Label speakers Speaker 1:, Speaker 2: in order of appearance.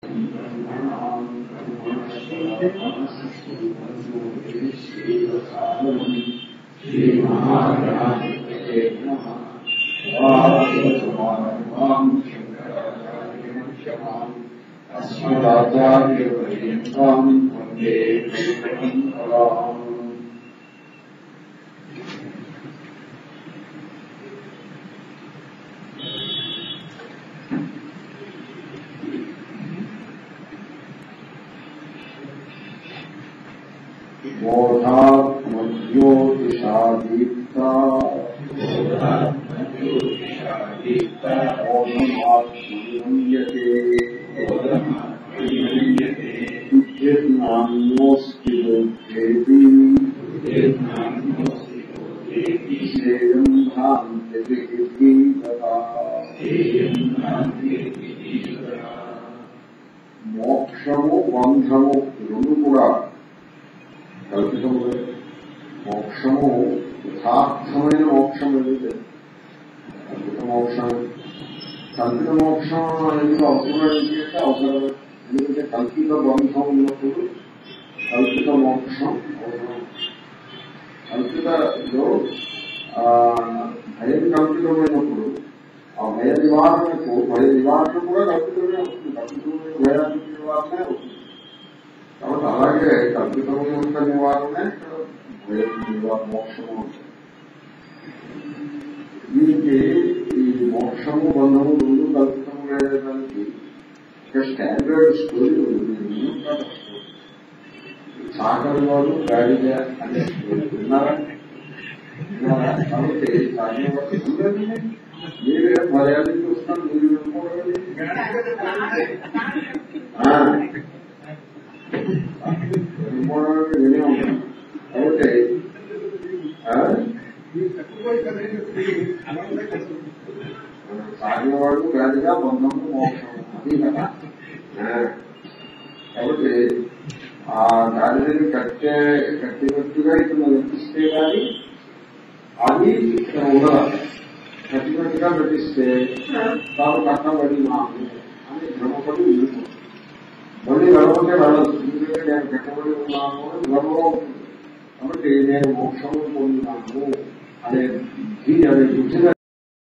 Speaker 1: మోక్షము బంధము రెండు కూడా కల్పితములే. మోక్షము యథార్థమైన మోక్షం ఏదైతే కల్పిత మోక్షం, కల్పిత మోక్షం అనేది అవసరమైంది అంటే అవసరం. ఎందుకంటే కల్పిత బంధం ఉన్నప్పుడు కల్పిత మోక్షం అవసరం. కల్పితలో భయం కల్పితమైనప్పుడు ఆ భయ నివారణకు కూడా కల్పితమే వస్తుంది. కల్పితమైన భయానికి నివారణే అవుతుంది. కాబట్టి అలాగే కల్పితమైన నివారణే భయ మోక్షము అవుతుంది. దీనికి ఈ మోక్షము బంధము రెండు కల్పితము లేదానికి స్టాండర్డ్ స్టోరీ ఉంది. చాకలి వాడు గాడిద అనే స్టోరీ విన్నారా? కాబట్టి చాకలి వాడు మీరే మర్యాద చూస్తాను, మీరు వినుకోవాలి. వినుకోవడానికి వినే ఉంటాను. కాబట్టి సాగేవాడు గాడిగా బంధము మోక్షం అది కదా. కాబట్టి ఆ గాడిని కట్టినట్టుగా ఇక్కడ నటిస్తే కానీ అది ఉండదు. కట్టినట్టుగా నటిస్తే తాను కట్టబడి అని భ్రమపడి వెళ్ళిపోతుంది. మళ్ళీ వెళ్ళమంటే వెళ్ళదు. ఎందుకంటే నేను కట్టబడి ఉన్నాను అని భ్రమలో ఉంటుంది. కాబట్టి నేను మోక్షము పొందినాను అనే బుద్ధి